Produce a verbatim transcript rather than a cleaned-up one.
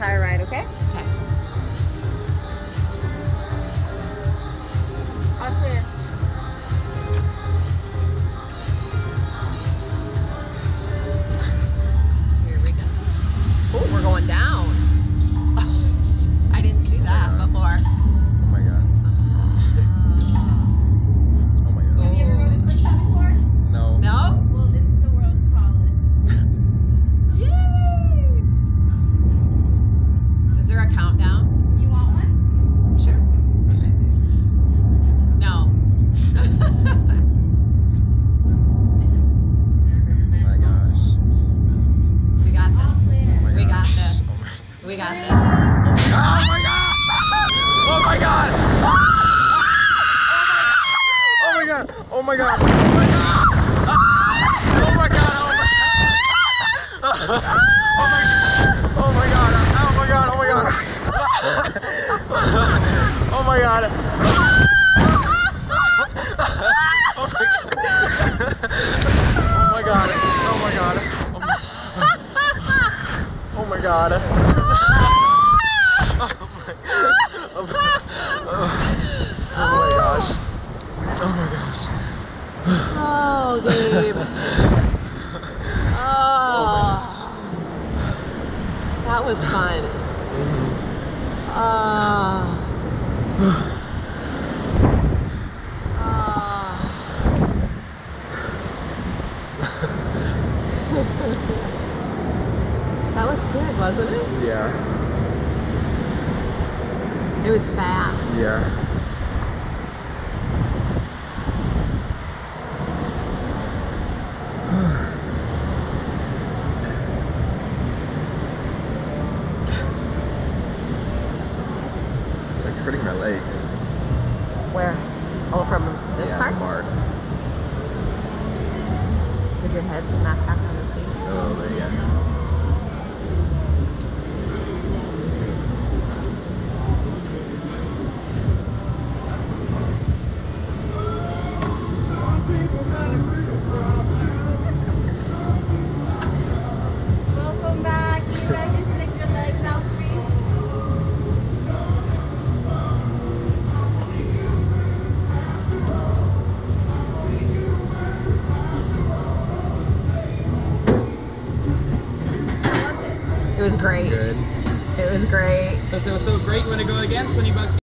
entire ride, okay? Okay. All clear. Here we go. Oh, we're going down. I didn't see that before. Oh my god. Oh my god. Have you ever rode a switch set before? No. No? Well, this is the world's tallest. Yay! Is there a countdown? You want one? Sure. No. Oh my gosh. We got All this. clear. Oh my We got gosh. this. Oh my, We got this. oh my god! Oh my god! Oh my god! Oh my god! Oh my god! Oh my god! Oh my god! Oh my god! Oh my god! Oh my god! Oh my god! Oh my god! Oh my god! Oh my, oh my gosh. Oh my gosh. Oh, Gabe. Oh. That was fun. Oh. That was good, wasn't it? Yeah. It was fast. Yeah. It's like hurting my legs. Where? Oh, from this yeah, part? Part. Did your head smack back on the seat? Oh, there you go. Welcome back. You guys just stick your legs out, please. It was great. Good. It was great. So, so, so great. You want to go again? twenty bucks.